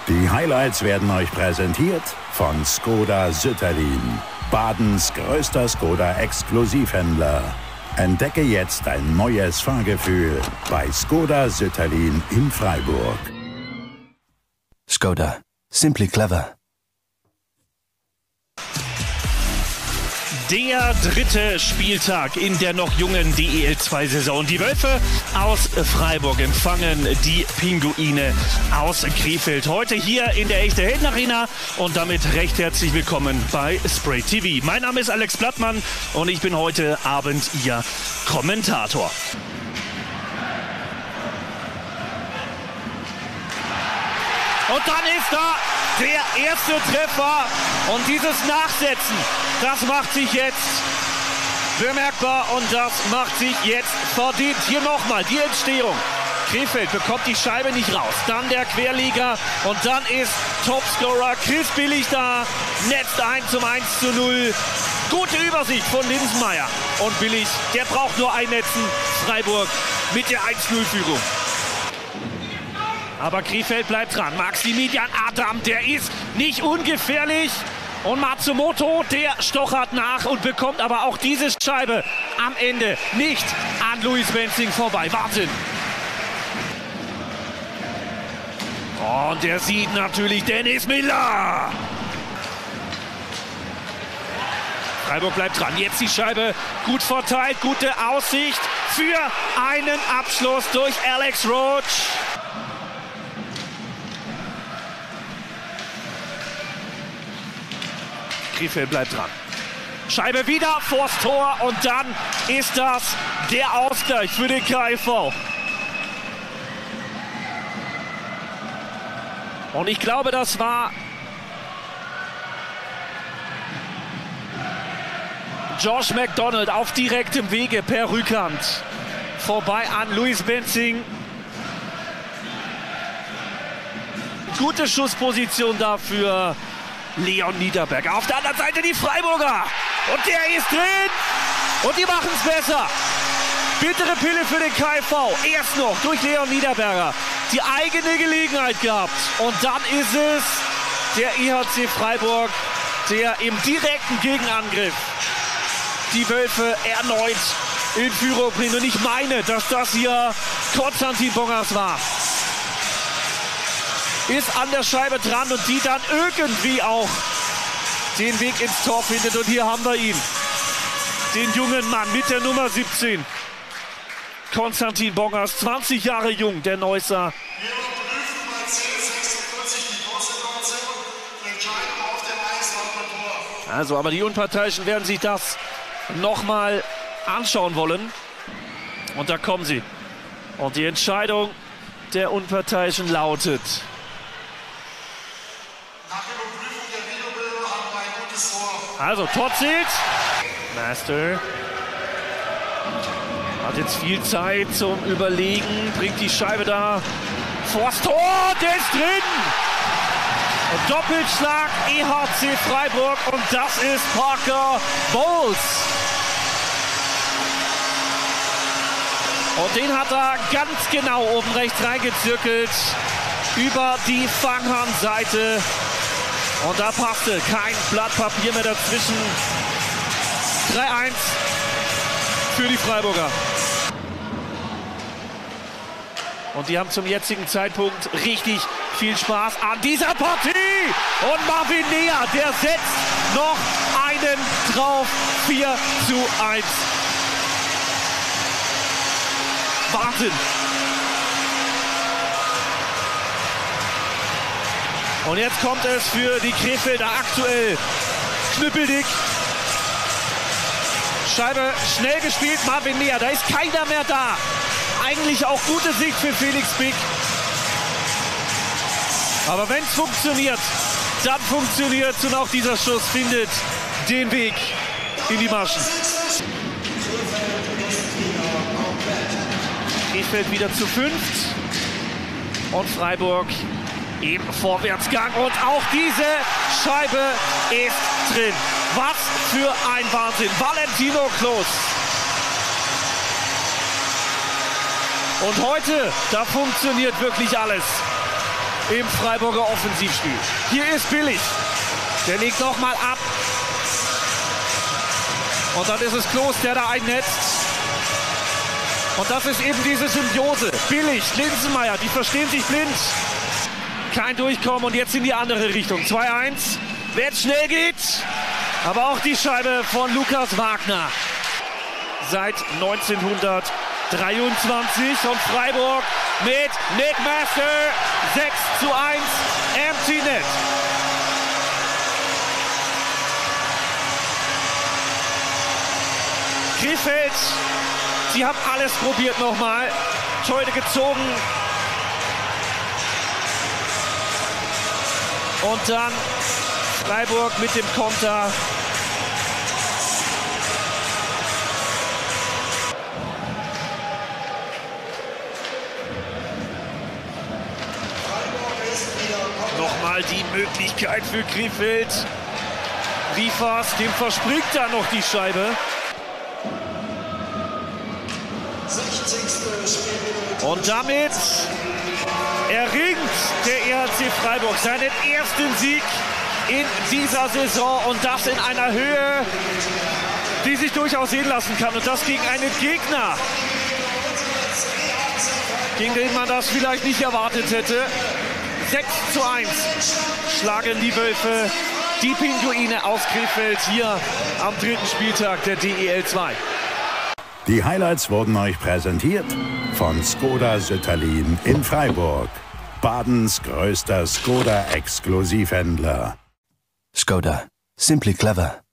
Die Highlights werden euch präsentiert von Skoda Sütterlin, Badens größter Skoda-Exklusivhändler. Entdecke jetzt ein neues Fahrgefühl bei Skoda Sütterlin in Freiburg. Skoda. Simply clever. Der dritte Spieltag in der noch jungen DEL2-Saison. Die Wölfe aus Freiburg empfangen die Pinguine aus Krefeld. Heute hier in der Echte Helden Arena und damit recht herzlich willkommen bei Spray TV. Mein Name ist Alex Blattmann und ich bin heute Abend Ihr Kommentator. Und dann ist da der erste Treffer und dieses Nachsetzen, das macht sich jetzt bemerkbar und das macht sich jetzt verdient. Hier nochmal die Entstehung. Krefeld bekommt die Scheibe nicht raus. Dann der Querleger und dann ist Topscorer Chris Billig da. Netzt ein zum 1:0. Gute Übersicht von Linsenmeier. Und Billig, der braucht nur ein Netzen. Freiburg mit der 1:0-Führung. Aber Krefeld bleibt dran. Maximilian Adam, der ist nicht ungefährlich. Und Matsumoto, der stochert nach und bekommt aber auch diese Scheibe am Ende nicht an Luis Benzing vorbei. Wahnsinn. Und der sieht natürlich Dennis Miller. Freiburg bleibt dran. Jetzt die Scheibe gut verteilt. Gute Aussicht für einen Abschluss durch Alex Roach. Krefeld bleibt dran. Scheibe wieder vors Tor und dann ist das der Ausgleich für den KIV. Und ich glaube, das war Josh McDonald auf direktem Wege per Rückhand. Vorbei an Luis Benzing. Gute Schussposition dafür. Leon Niederberger. Auf der anderen Seite die Freiburger. Und der ist drin. Und die machen es besser. Bittere Pille für den KIV. Erst noch durch Leon Niederberger die eigene Gelegenheit gehabt. Und dann ist es der EHC Freiburg, der im direkten Gegenangriff die Wölfe erneut in Führung bringt. Und ich meine, dass das hier Konstantin Bongers war. Ist an der Scheibe dran und die dann irgendwie auch den Weg ins Tor findet. Und hier haben wir ihn. Den jungen Mann mit der Nummer 17. Konstantin Bongers, 20 Jahre jung, der Neusser. Also, aber die Unparteiischen werden sich das nochmal anschauen wollen. Und da kommen sie. Und die Entscheidung der Unparteiischen lautet: Also, Tor zählt. Master hat jetzt viel Zeit zum Überlegen, bringt die Scheibe da vors Tor, der ist drin. Und Doppelschlag EHC Freiburg und das ist Parker Bowles. Und den hat er ganz genau oben rechts reingezirkelt über die Fanghandseite. Und da passte kein Blatt Papier mehr dazwischen. 3:1 für die Freiburger. Und die haben zum jetzigen Zeitpunkt richtig viel Spaß an dieser Partie. Und Marvin Neher, der setzt noch einen drauf. 4:1. Wahnsinn. Und jetzt kommt es für die Krefelder aktuell knüppeldick. Scheibe schnell gespielt, Marvin Neher, da ist keiner mehr da. Eigentlich auch gute Sicht für Felix Bick. Aber wenn es funktioniert, dann funktioniert es und auch dieser Schuss findet den Weg in die Maschen. Krefeld wieder zu 5 und Freiburg im Vorwärtsgang und auch diese Scheibe ist drin. Was für ein Wahnsinn. Valentino Klos. Und heute, da funktioniert wirklich alles. im Freiburger Offensivspiel. Hier ist Billig. Der legt nochmal ab. Und dann ist es Klos, der da einnetzt. Und das ist eben diese Symbiose. Billig, Linsenmeier, die verstehen sich blind. Kein Durchkommen und jetzt in die andere Richtung. 2-1. Wenn es schnell geht. Aber auch die Scheibe von Lukas Wagner. Seit 1923 und Freiburg mit Nick Master 6-1 Empty Net. Krefeld, sie haben alles probiert nochmal. Scheude gezogen. Und dann Freiburg mit dem Konter. Nochmal die Möglichkeit für Krefeld. Rifas, dem verspringt da noch die Scheibe. Und damit erringt der EHC Freiburg seinen ersten Sieg in dieser Saison und das in einer Höhe, die sich durchaus sehen lassen kann. Und das gegen einen Gegner, gegen den man das vielleicht nicht erwartet hätte. 6-1 schlagen die Wölfe die Pinguine aus Krefeld hier am 3. Spieltag der DEL 2. Die Highlights wurden euch präsentiert von Skoda Sütterlin in Freiburg. Badens größter Skoda-Exklusivhändler. Skoda. Simply clever.